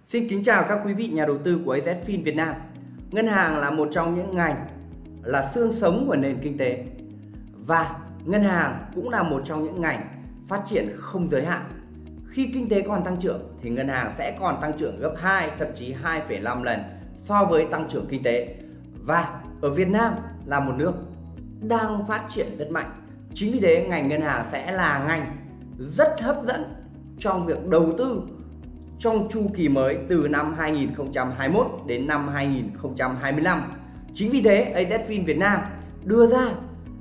Xin kính chào các quý vị nhà đầu tư của AZFIN Việt Nam. Ngân hàng là một trong những ngành là xương sống của nền kinh tế, và ngân hàng cũng là một trong những ngành phát triển không giới hạn. Khi kinh tế còn tăng trưởng thì ngân hàng sẽ còn tăng trưởng gấp 2, thậm chí 2,5 lần so với tăng trưởng kinh tế. Và ở Việt Nam là một nước đang phát triển rất mạnh. Chính vì thế ngành ngân hàng sẽ là ngành rất hấp dẫn trong việc đầu tư trong chu kỳ mới từ năm 2021 đến năm 2025. Chính vì thế AZFIN Việt Nam đưa ra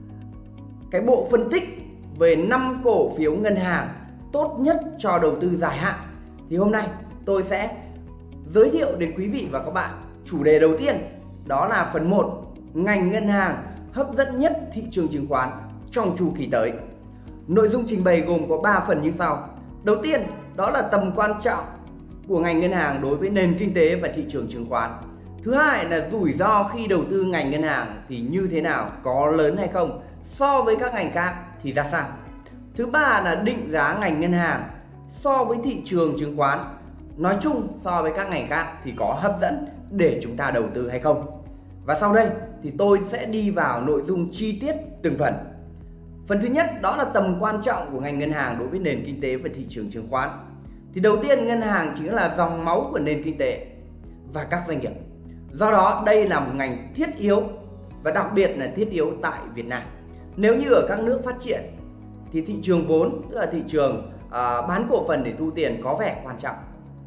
cái bộ phân tích về 5 cổ phiếu ngân hàng tốt nhất cho đầu tư dài hạn. Thì hôm nay tôi sẽ giới thiệu đến quý vị và các bạn chủ đề đầu tiên, đó là phần 1, ngành ngân hàng hấp dẫn nhất thị trường chứng khoán trong chu kỳ tới. Nội dung trình bày gồm có 3 phần như sau. Đầu tiên, đó là tầm quan trọng của ngành ngân hàng đối với nền kinh tế và thị trường chứng khoán. Thứ hai là rủi ro khi đầu tư ngành ngân hàng thì như thế nào, có lớn hay không, so với các ngành khác thì ra sao. Thứ ba là định giá ngành ngân hàng so với thị trường chứng khoán nói chung, so với các ngành khác thì có hấp dẫn để chúng ta đầu tư hay không. Và sau đây thì tôi sẽ đi vào nội dung chi tiết từng phần. Phần thứ nhất, đó là tầm quan trọng của ngành ngân hàng đối với nền kinh tế và thị trường chứng khoán. Thì đầu tiên, ngân hàng chính là dòng máu của nền kinh tế và các doanh nghiệp. Do đó đây là một ngành thiết yếu, và đặc biệt là thiết yếu tại Việt Nam. Nếu như ở các nước phát triển thì thị trường vốn, tức là thị trường bán cổ phần để thu tiền, có vẻ quan trọng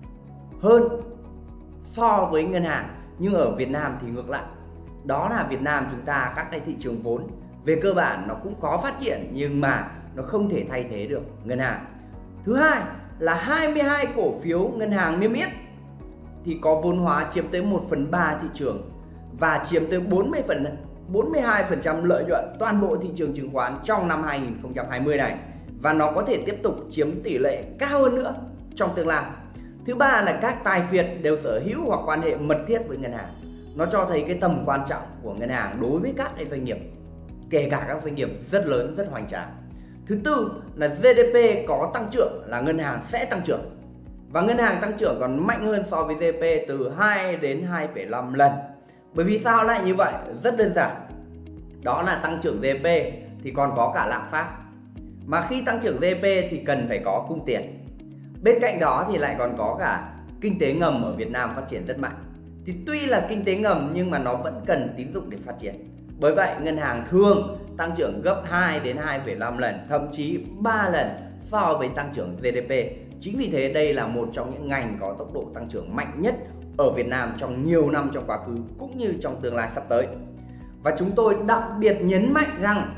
hơn so với ngân hàng. Nhưng ở Việt Nam thì ngược lại. Đó là Việt Nam chúng ta, các cái thị trường vốn về cơ bản nó cũng có phát triển, nhưng mà nó không thể thay thế được ngân hàng. Thứ hai là 22 cổ phiếu ngân hàng niêm yết thì có vốn hóa chiếm tới 1/3 thị trường và chiếm tới 42% lợi nhuận toàn bộ thị trường chứng khoán trong năm 2020 này, và nó có thể tiếp tục chiếm tỷ lệ cao hơn nữa trong tương lai. Thứ ba là các tài phiệt đều sở hữu hoặc quan hệ mật thiết với ngân hàng. Nó cho thấy cái tầm quan trọng của ngân hàng đối với các cái doanh nghiệp, kể cả các doanh nghiệp rất lớn, rất hoành tráng. Thứ tư là GDP có tăng trưởng là ngân hàng sẽ tăng trưởng, và ngân hàng tăng trưởng còn mạnh hơn so với GDP từ 2 đến 2,5 lần. Bởi vì sao lại như vậy? Rất đơn giản. Đó là tăng trưởng GDP thì còn có cả lạm phát, mà khi tăng trưởng GDP thì cần phải có cung tiền. Bên cạnh đó thì lại còn có cả kinh tế ngầm ở Việt Nam phát triển rất mạnh. Thì tuy là kinh tế ngầm nhưng mà nó vẫn cần tín dụng để phát triển. Bởi vậy ngân hàng thường tăng trưởng gấp 2 đến 2,5 lần, thậm chí 3 lần so với tăng trưởng GDP. Chính vì thế đây là một trong những ngành có tốc độ tăng trưởng mạnh nhất ở Việt Nam trong nhiều năm trong quá khứ cũng như trong tương lai sắp tới. Và chúng tôi đặc biệt nhấn mạnh rằng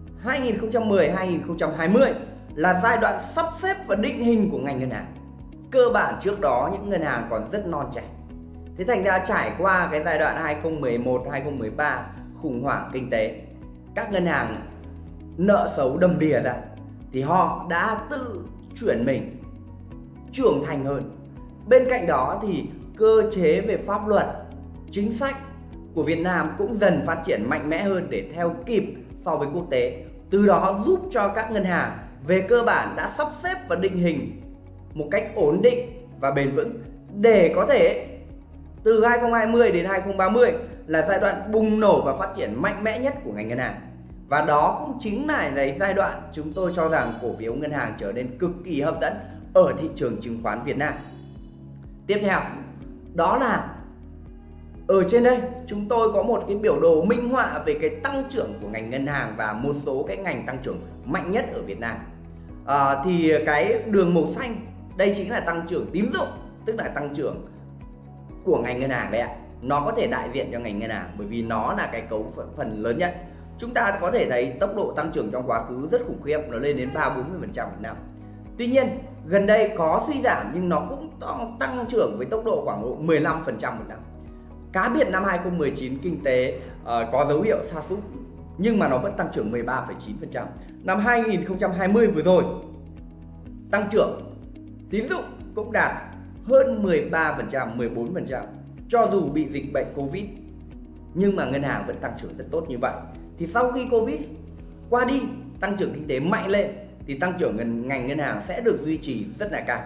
2010-2020 là giai đoạn sắp xếp và định hình của ngành ngân hàng. Cơ bản trước đó những ngân hàng còn rất non trẻ. Thế thành ra trải qua cái giai đoạn 2011-2013 khủng hoảng kinh tế, các ngân hàng nợ xấu đầm đìa ra, thì họ đã tự chuyển mình trưởng thành hơn. Bên cạnh đó thì cơ chế về pháp luật, chính sách của Việt Nam cũng dần phát triển mạnh mẽ hơn để theo kịp so với quốc tế. Từ đó giúp cho các ngân hàng về cơ bản đã sắp xếp và định hình một cách ổn định và bền vững, để có thể từ 2020 đến 2030 là giai đoạn bùng nổ và phát triển mạnh mẽ nhất của ngành ngân hàng. Và đó cũng chính là giai đoạn chúng tôi cho rằng cổ phiếu ngân hàng trở nên cực kỳ hấp dẫn ở thị trường chứng khoán Việt Nam. Tiếp theo, đó là ở trên đây chúng tôi có một cái biểu đồ minh họa về cái tăng trưởng của ngành ngân hàng và một số cái ngành tăng trưởng mạnh nhất ở Việt Nam. Thì cái đường màu xanh đây chính là tăng trưởng tín dụng, tức là tăng trưởng của ngành ngân hàng đấy ạ. Nó có thể đại diện cho ngành ngân hàng bởi vì nó là cái cấu phần lớn nhất. Chúng ta có thể thấy tốc độ tăng trưởng trong quá khứ rất khủng khiếp, nó lên đến 3-40% một năm. Tuy nhiên gần đây có suy giảm nhưng nó cũng tăng trưởng với tốc độ khoảng độ 15% một năm. Cá biệt năm 2019 kinh tế có dấu hiệu sa sút nhưng mà nó vẫn tăng trưởng 13,9%. Năm 2020 vừa rồi tăng trưởng tín dụng cũng đạt hơn 13%, 14%. Cho dù bị dịch bệnh Covid nhưng mà ngân hàng vẫn tăng trưởng rất tốt như vậy. Thì sau khi Covid qua đi, tăng trưởng kinh tế mạnh lên thì tăng trưởng ngành ngân hàng sẽ được duy trì rất là cao.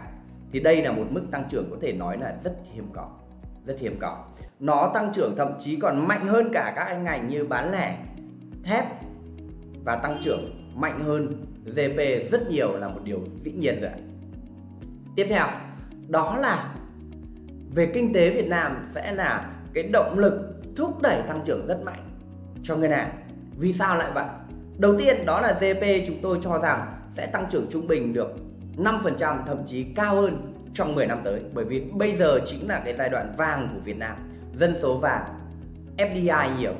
thì đây là một mức tăng trưởng có thể nói là rất hiếm có. Nó tăng trưởng thậm chí còn mạnh hơn cả các ngành như bán lẻ, thép, và tăng trưởng mạnh hơn GDP rất nhiều là một điều dĩ nhiên rồi. Tiếp theo đó là về kinh tế Việt Nam sẽ là cái động lực thúc đẩy tăng trưởng rất mạnh cho ngân hàng. Vì sao lại vậy? Đầu tiên đó là GDP chúng tôi cho rằng sẽ tăng trưởng trung bình được 5%, thậm chí cao hơn trong 10 năm tới. Bởi vì bây giờ chính là cái giai đoạn vàng của Việt Nam, dân số vàng, FDI nhiều,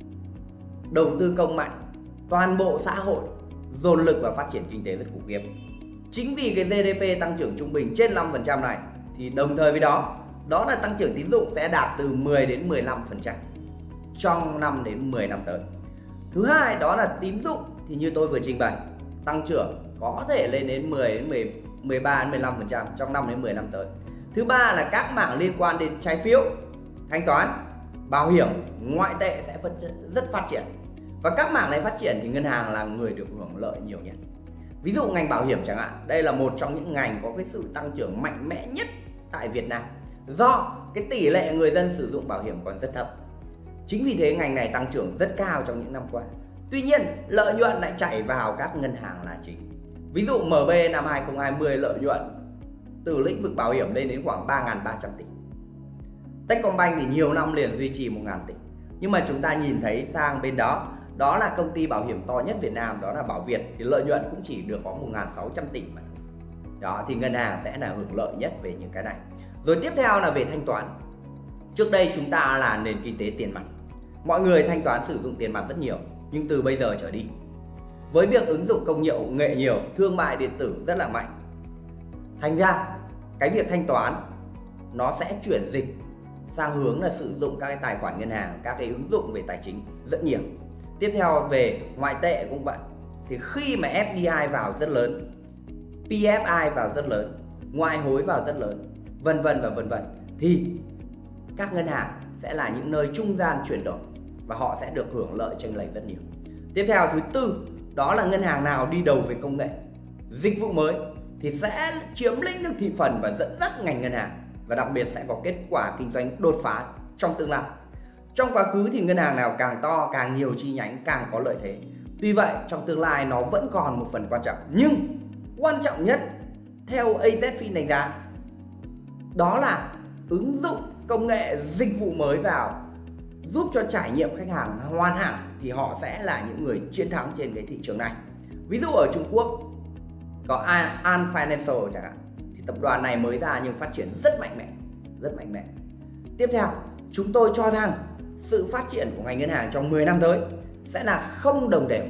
đầu tư công mạnh, toàn bộ xã hội dồn lực vào phát triển kinh tế rất khủng khiếp. Chính vì cái GDP tăng trưởng trung bình trên 5% này thì đồng thời với đó là tăng trưởng tín dụng sẽ đạt từ 10 đến 15% trong 5 đến 10 năm tới. Thứ hai đó là tín dụng thì như tôi vừa trình bày, tăng trưởng có thể lên đến 10 đến 13 đến 15% trong 5 đến 10 năm tới. Thứ ba là các mảng liên quan đến trái phiếu, thanh toán, bảo hiểm, ngoại tệ sẽ rất phát triển. Và các mảng này phát triển thì ngân hàng là người được hưởng lợi nhiều nhất. Ví dụ ngành bảo hiểm chẳng hạn, đây là một trong những ngành có cái sự tăng trưởng mạnh mẽ nhất tại Việt Nam. Do cái tỷ lệ người dân sử dụng bảo hiểm còn rất thấp. Chính vì thế ngành này tăng trưởng rất cao trong những năm qua. Tuy nhiên lợi nhuận lại chảy vào các ngân hàng là chính. Ví dụ MB năm 2020 lợi nhuận từ lĩnh vực bảo hiểm lên đến khoảng 3.300 tỷ. Techcombank thì nhiều năm liền duy trì 1.000 tỷ. Nhưng mà chúng ta nhìn thấy sang bên đó là công ty bảo hiểm to nhất Việt Nam, đó là Bảo Việt, thì lợi nhuận cũng chỉ được có 1.600 tỷ mà thôi. Đó thì ngân hàng sẽ là hưởng lợi nhất về những cái này. Rồi tiếp theo là về thanh toán. Trước đây chúng ta là nền kinh tế tiền mặt, mọi người thanh toán sử dụng tiền mặt rất nhiều. Nhưng từ bây giờ trở đi, với việc ứng dụng công nghệ nhiều, thương mại điện tử rất là mạnh, thành ra cái việc thanh toán nó sẽ chuyển dịch sang hướng là sử dụng các cái tài khoản ngân hàng, các cái ứng dụng về tài chính rất nhiều. Tiếp theo về ngoại tệ cũng vậy. Thì khi mà FDI vào rất lớn, PFI vào rất lớn, ngoại hối vào rất lớn, vân vân, thì các ngân hàng sẽ là những nơi trung gian chuyển đổi và họ sẽ được hưởng lợi chênh lệch rất nhiều. Tiếp theo thứ tư, đó là ngân hàng nào đi đầu về công nghệ, dịch vụ mới thì sẽ chiếm lĩnh được thị phần và dẫn dắt ngành ngân hàng, và đặc biệt sẽ có kết quả kinh doanh đột phá trong tương lai. Trong quá khứ thì ngân hàng nào càng to, càng nhiều chi nhánh, càng có lợi thế. Tuy vậy trong tương lai nó vẫn còn một phần quan trọng, nhưng quan trọng nhất theo AZFIN đánh giá đó là ứng dụng công nghệ dịch vụ mới vào, giúp cho trải nghiệm khách hàng hoàn hảo, thì họ sẽ là những người chiến thắng trên cái thị trường này. Ví dụ ở Trung Quốc có Ant Financial chẳng hạn, thì tập đoàn này mới ra nhưng phát triển rất mạnh mẽ. Tiếp theo chúng tôi cho rằng sự phát triển của ngành ngân hàng trong 10 năm tới sẽ là không đồng đều,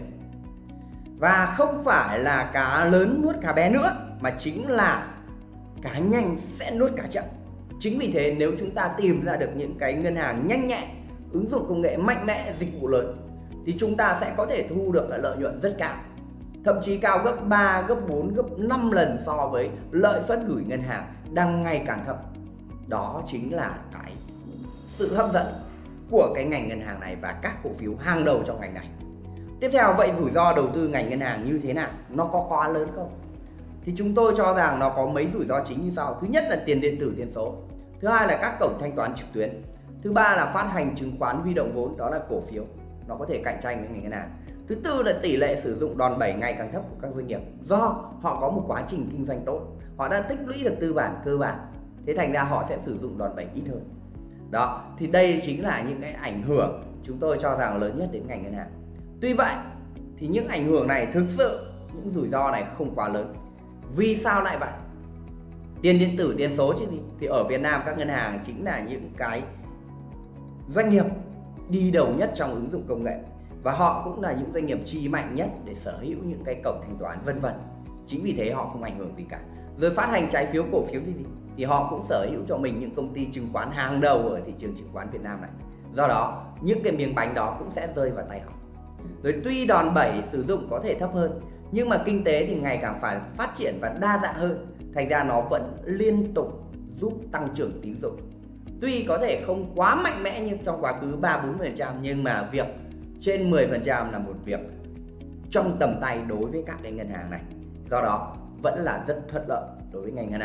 và không phải là cá lớn nuốt cá bé nữa, mà chính là cá nhanh sẽ nuốt cá chậm. Chính vì thế nếu chúng ta tìm ra được những cái ngân hàng nhanh nhẹn, ứng dụng công nghệ mạnh mẽ, dịch vụ lớn, thì chúng ta sẽ có thể thu được lợi nhuận rất cao, thậm chí cao gấp 3, gấp 4, gấp 5 lần so với lợi suất gửi ngân hàng đang ngày càng thấp. Đó chính là cái sự hấp dẫn của cái ngành ngân hàng này và các cổ phiếu hàng đầu trong ngành này. Tiếp theo, vậy rủi ro đầu tư ngành ngân hàng như thế nào? Nó có quá lớn không? Thì chúng tôi cho rằng nó có mấy rủi ro chính như sau. Thứ nhất là tiền điện tử, tiền số. Thứ hai là các cổng thanh toán trực tuyến. Thứ ba là phát hành chứng khoán huy động vốn, đó là cổ phiếu, nó có thể cạnh tranh với ngành ngân hàng. Thứ tư là tỷ lệ sử dụng đòn bẩy ngày càng thấp của các doanh nghiệp, do họ có một quá trình kinh doanh tốt, họ đã tích lũy được tư bản cơ bản, thế thành ra họ sẽ sử dụng đòn bẩy ít hơn. Đó, thì đây chính là những cái ảnh hưởng chúng tôi cho rằng lớn nhất đến ngành ngân hàng. Tuy vậy thì những ảnh hưởng này thực sự, những rủi ro này không quá lớn. Vì sao lại vậy? Tiền điện tử, tiền số chứ gì? Thì ở Việt Nam các ngân hàng chính là những cái doanh nghiệp đi đầu nhất trong ứng dụng công nghệ, và họ cũng là những doanh nghiệp chi mạnh nhất để sở hữu những cái cổng thanh toán vân vân. Chính vì thế họ không ảnh hưởng gì cả. Rồi phát hành trái phiếu, cổ phiếu gì thì họ cũng sở hữu cho mình những công ty chứng khoán hàng đầu ở thị trường chứng khoán Việt Nam này. Do đó những cái miếng bánh đó cũng sẽ rơi vào tay họ. Rồi tuy đòn bẩy sử dụng có thể thấp hơn, nhưng mà kinh tế thì ngày càng phải phát triển và đa dạng hơn, thành ra nó vẫn liên tục giúp tăng trưởng tín dụng. Tuy có thể không quá mạnh mẽ như trong quá khứ 3-4%, nhưng mà việc trên 10% là một việc trong tầm tay đối với các cái ngân hàng này. Do đó vẫn là rất thuận lợi đối với ngành ngân hàng.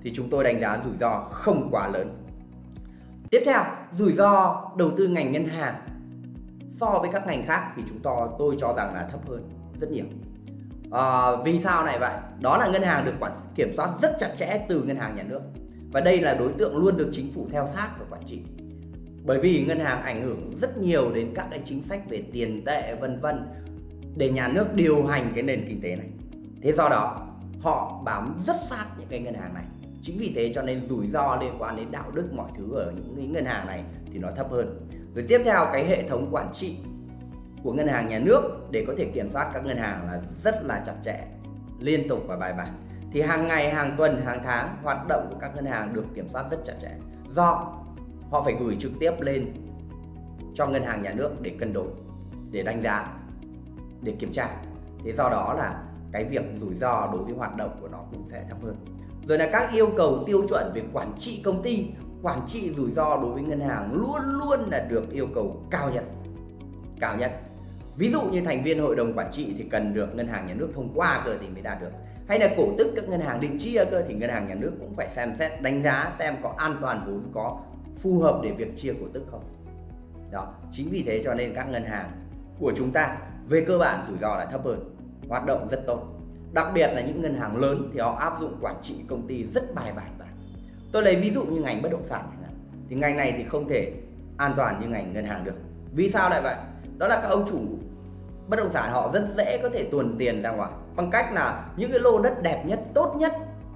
thì chúng tôi đánh giá rủi ro không quá lớn. Tiếp theo, rủi ro đầu tư ngành ngân hàng so với các ngành khác thì tôi cho rằng là thấp hơn rất nhiều. Vì sao này vậy? Đó là ngân hàng được kiểm soát rất chặt chẽ từ ngân hàng nhà nước, và đây là đối tượng luôn được chính phủ theo sát và quản trị. Bởi vì ngân hàng ảnh hưởng rất nhiều đến các cái chính sách về tiền tệ vân vân để nhà nước điều hành cái nền kinh tế này. Thế do đó họ bám rất sát những cái ngân hàng này. Chính vì thế cho nên rủi ro liên quan đến đạo đức mọi thứ ở những cái ngân hàng này thì nó thấp hơn. Rồi tiếp theo, cái hệ thống quản trị của ngân hàng nhà nước để có thể kiểm soát các ngân hàng là rất là chặt chẽ, liên tục và bài bản. Thì hàng ngày, hàng tuần, hàng tháng hoạt động của các ngân hàng được kiểm soát rất chặt chẽ, do họ phải gửi trực tiếp lên cho ngân hàng nhà nước để cân đối, để đánh giá, để kiểm tra. Thế do đó là cái việc rủi ro đối với hoạt động của nó cũng sẽ thấp hơn. Rồi là các yêu cầu tiêu chuẩn về quản trị công ty, quản trị rủi ro đối với ngân hàng luôn luôn là được yêu cầu cao nhất. Ví dụ như thành viên hội đồng quản trị thì cần được ngân hàng nhà nước thông qua cơ thì mới đạt được. Hay là cổ tức các ngân hàng định chia cơ thì ngân hàng nhà nước cũng phải xem xét đánh giá xem có an toàn vốn, có phù hợp để việc chia cổ tức không. Đó, chính vì thế cho nên các ngân hàng của chúng ta về cơ bản rủi ro là thấp hơn, hoạt động rất tốt. Đặc biệt là những ngân hàng lớn thì họ áp dụng quản trị công ty rất bài bản. Tôi lấy ví dụ như ngành bất động sản thì ngành này thì không thể an toàn như ngành ngân hàng được. Vì sao lại vậy? Đó là các ông chủ bất động sản họ rất dễ có thể tuồn tiền ra ngoài bằng cách là những cái lô đất đẹp nhất, tốt nhất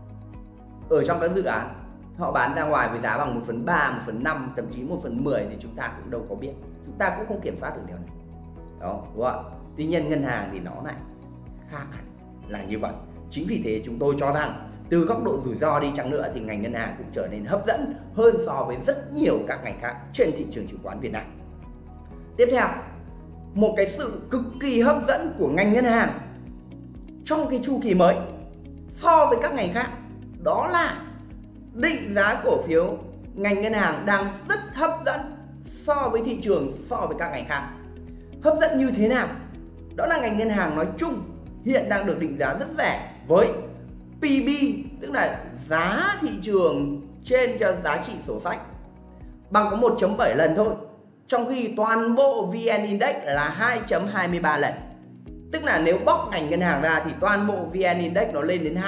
ở trong các dự án họ bán ra ngoài với giá bằng 1/3, 1/5, thậm chí 1/10 thì chúng ta cũng đâu có biết, chúng ta cũng không kiểm soát được điều này. Đó, đúng không ạ? Tuy nhiên ngân hàng thì nó lại khác hẳn là như vậy. Chính vì thế chúng tôi cho rằng từ góc độ rủi ro đi chăng nữa thì ngành ngân hàng cũng trở nên hấp dẫn hơn so với rất nhiều các ngành khác trên thị trường chứng khoán Việt Nam. Tiếp theo, một cái sự cực kỳ hấp dẫn của ngành ngân hàng trong cái chu kỳ mới so với các ngành khác, đó là định giá cổ phiếu ngành ngân hàng đang rất hấp dẫn so với thị trường, so với các ngành khác. Hấp dẫn như thế nào? Đó là ngành ngân hàng nói chung hiện đang được định giá rất rẻ với PB, tức là giá thị trường trên cho giá trị sổ sách bằng có 1.7 lần thôi, trong khi toàn bộ VN Index là 2.23 lần. Tức là nếu bóc ngành ngân hàng ra thì toàn bộ VN Index nó lên đến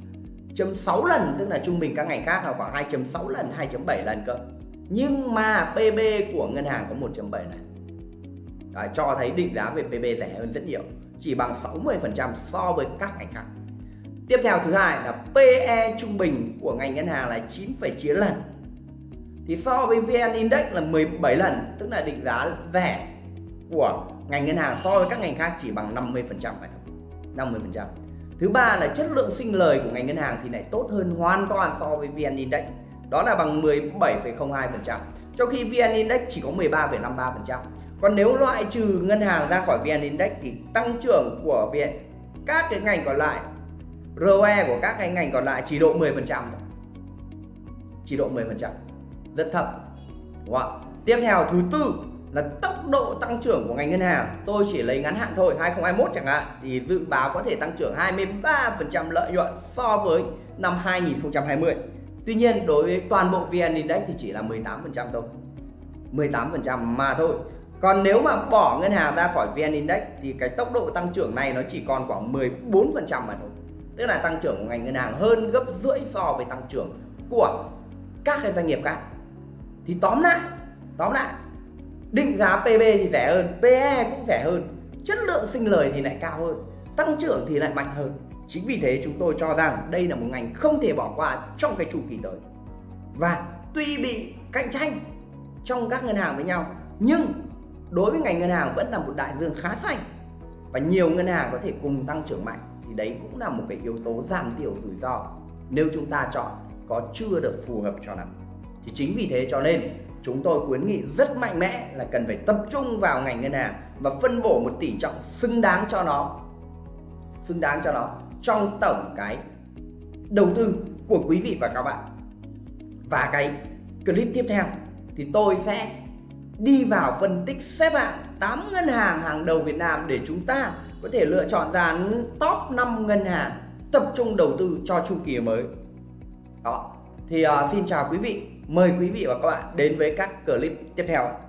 2.6 lần, tức là trung bình các ngành khác là khoảng 2.6 lần, 2.7 lần cơ. Nhưng mà PB của ngân hàng có 1.7 lần. Đấy, cho thấy định giá về PB rẻ hơn rất nhiều, chỉ bằng 60% so với các ngành khác. Tiếp theo, thứ hai là PE trung bình của ngành ngân hàng là 9,9 lần. Thì so với VN Index là 17 lần, tức là định giá rẻ của ngành ngân hàng so với các ngành khác chỉ bằng 50% mà thôi. 50%. Thứ ba là chất lượng sinh lời của ngành ngân hàng thì lại tốt hơn hoàn toàn so với VN Index. Đó là bằng 17,02%, trong khi VN Index chỉ có 13,53%. Còn nếu loại trừ ngân hàng ra khỏi VN Index thì tăng trưởng của các cái ngành còn lại, ROE của các cái ngành còn lại chỉ độ 10% thôi. Chỉ độ 10%, rất thấp, đúng không? Tiếp theo, thứ tư là tốc độ tăng trưởng của ngành ngân hàng. Tôi chỉ lấy ngắn hạn thôi, 2021 chẳng hạn, thì dự báo có thể tăng trưởng 23% lợi nhuận so với năm 2020. Tuy nhiên đối với toàn bộ VN Index thì chỉ là 18% thôi, 18% mà thôi. Còn nếu mà bỏ ngân hàng ra khỏi VN Index thì cái tốc độ tăng trưởng này nó chỉ còn khoảng 14% mà thôi. Tức là tăng trưởng của ngành ngân hàng hơn gấp rưỡi so với tăng trưởng của các cái doanh nghiệp khác. Thì tóm lại định giá PB thì rẻ hơn, PE cũng rẻ hơn, chất lượng sinh lời thì lại cao hơn, tăng trưởng thì lại mạnh hơn. Chính vì thế chúng tôi cho rằng đây là một ngành không thể bỏ qua trong cái chu kỳ tới. Và tuy bị cạnh tranh trong các ngân hàng với nhau, nhưng đối với ngành ngân hàng vẫn là một đại dương khá xanh và nhiều ngân hàng có thể cùng tăng trưởng mạnh, thì đấy cũng là một cái yếu tố giảm thiểu rủi ro nếu chúng ta chọn có chưa được phù hợp cho lắm. Thì chính vì thế cho nên chúng tôi khuyến nghị rất mạnh mẽ là cần phải tập trung vào ngành ngân hàng và phân bổ một tỷ trọng xứng đáng cho nó trong tổng cái đầu tư của quý vị và các bạn. Và cái clip tiếp theo thì tôi sẽ đi vào phân tích xếp hạng 8 ngân hàng hàng đầu Việt Nam để chúng ta có thể lựa chọn ra top 5 ngân hàng tập trung đầu tư cho chu kỳ mới Đó. Thì xin chào quý vị, mời quý vị và các bạn đến với các clip tiếp theo.